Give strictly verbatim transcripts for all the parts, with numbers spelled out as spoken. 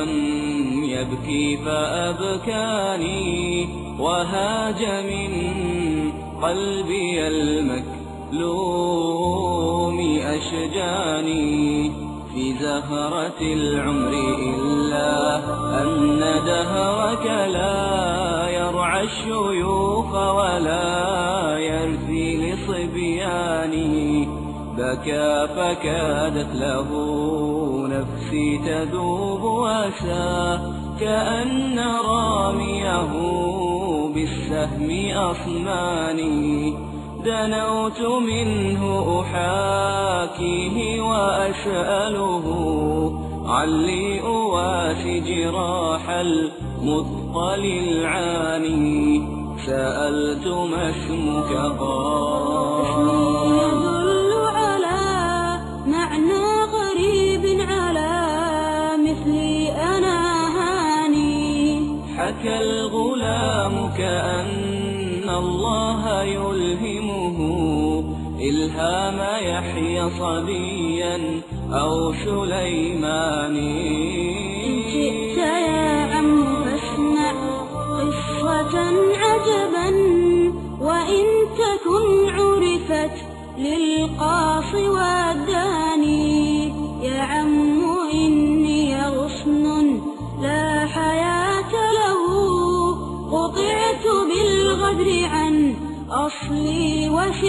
صدرا يبكي فأبكاني، وهاج من قلبي المكلوم أشجاني. في زهرة العمر إلا أن دهرك لا يرعى الشيوخ ولا يرثي لصبياني. بكى فكادت له نفسي تذوب وسى، كأن راميه بالسهم أصماني. دنوت منه أحاكيه وأسأله علي أواسي جراح المثقل العاني. سألت ما اسمك؟ قال يدل على معنى غريب على مثلي أنا هاني. حكى الغلام كأن الله يلهمه إلهام يحيى صبيا أو سليمان. إن شئت يا عم فاسمع قصة عجبا، وإن تكن عرفت للقاص والداني. يا عم إني غصن لا حياة له، قطعت بالغدر عن أصلي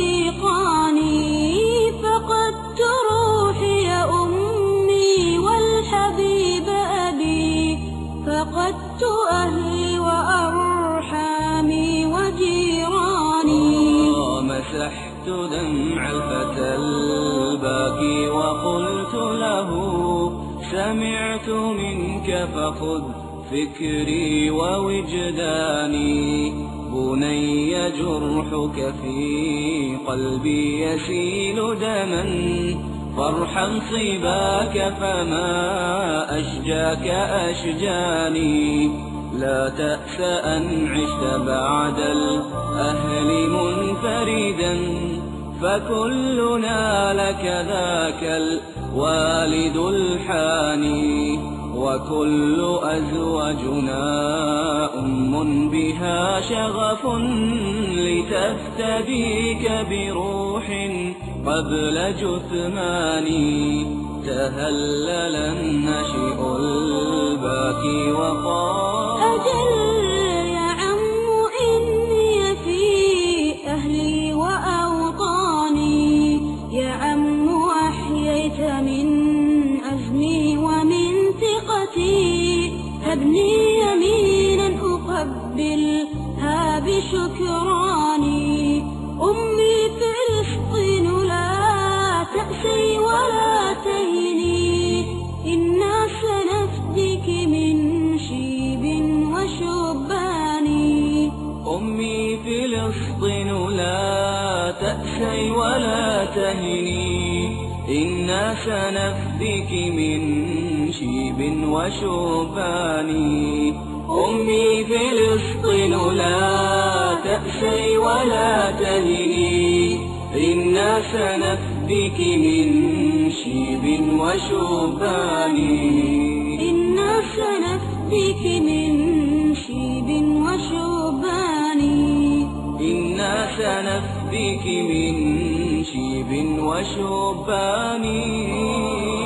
وثيقاني. فقدت روحي أمي والحبيب أبي، فقدت أهلي وأرحامي وجيراني. مسحت دمع الفتى الباكي وقلت له سمعت منك فخذ فكري ووجداني. بني جرحك في قلبي يسيل دما، فارحم صباك فما أشجاك أشجاني. لا تأس أن عشت بعد الأهل منفردا، فكلنا لك ذاك الوالد الحاني. وكل أزواجنا أم بها شغف لتفتديك بروح قبل جثماني. تهلل الناشئ الباكي وقال أجل يا عم إني في أهلي وأوطاني. يا عم أحييت من عزمي ومن ثقتي، هبني يمينا أقبلها بشكراني. أمي فلسطين لا تأسي ولا تهني، إنا سنفديك من شيب وشباني. أمي فلسطين لا تأسي ولا تهني، إنا سنفديك من شيب وشباني. أمي فلسطين لا تأسي ولا تهني، إنا سنفديك من شيب وشباني. إنا سنفديك من شيب وشباني. إنا سنفديك من شيب وشباني.